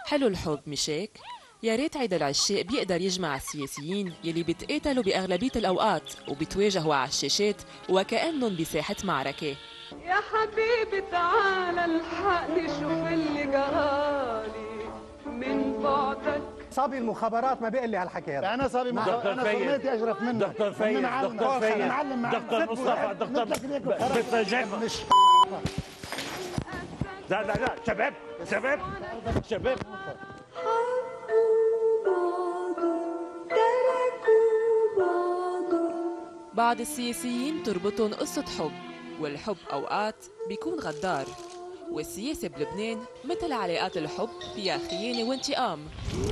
حلو الحب مش هيك؟ يا ريت عيد العشاق بيقدر يجمع السياسيين يلي بيتقاتلوا بأغلبية الأوقات وبيتواجهوا على الشاشات وكأنهم بساحة معركة. يا حبيبي تعال الحقني شوف اللي جرالي من بعدك. صبي المخابرات ما بيقول لي هالحكي هذا. انا صبي مخابرات، انا صرميتي اجرف منك. دكتور فايز، دكتور فايز، دكتور مصطفى، دكتور مش لا شباب شباب شباب. بعض السياسيين تربطهم قصة حب، والحب أوقات بيكون غدار، والسياسة بلبنان مثل علاقات الحب فيها خيانة وانتقام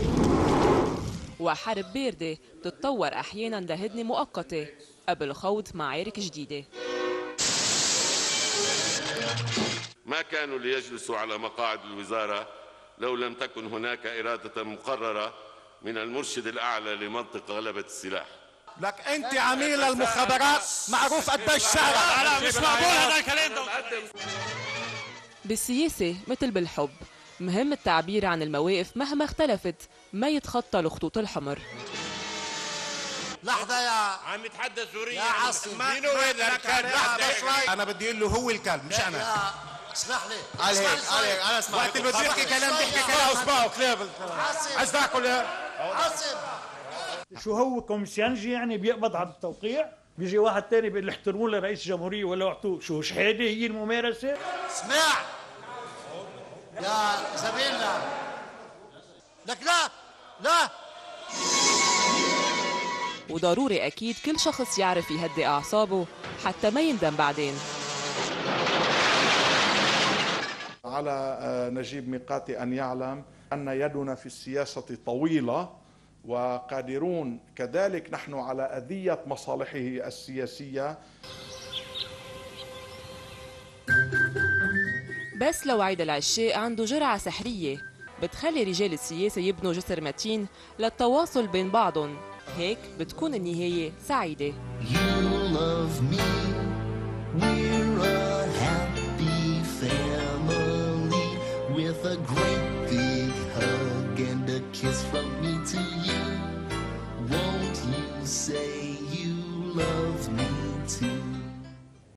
وحرب باردة بتتطور أحياناً لهدنة مؤقتة قبل خوض معارك جديدة. ما كانوا ليجلسوا على مقاعد الوزارة لو لم تكن هناك إرادة مقررة من المرشد الأعلى لمنطق غلبة السلاح. لك انت عميل المخابرات معروف قديش سعرك. لا مش مقبول هذا الكلام ده. بالسياسة مثل بالحب مهم التعبير عن المواقف مهما اختلفت، ما يتخطى الخطوط الحمر. لحظة يا عم يتحدث سوريا يا عصي، مين هو هذا الكلب؟ انا بدي اقول له هو الكلب مش انا. اسمح لي قال هيك قال هيك انا اسمع وقت اللي بده يحكي كلام بيحكي كلام اصبعه كلاب. عايز تاكل يا عاصم. شو هو كومسيانجي يعني بيقبض على التوقيع؟ بيجي واحد تاني بيقول احترموه لرئيس الجمهورية ولا اعطوه، شو شحاده هي الممارسة؟ اسمع يا زميلنا، لك لا وضروري أكيد كل شخص يعرف يهدي أعصابه حتى ما يندم بعدين. على نجيب ميقاتي أن يعلم أن يدنا في السياسة طويلة وقادرون كذلك نحن على أذية مصالحه السياسية. بس لو عيد العشاق عنده جرعة سحرية بتخلي رجال السياسة يبنوا جسر متين للتواصل بين بعضهم، هيك بتكون النهاية سعيدة. With a great big hug and a kiss from me.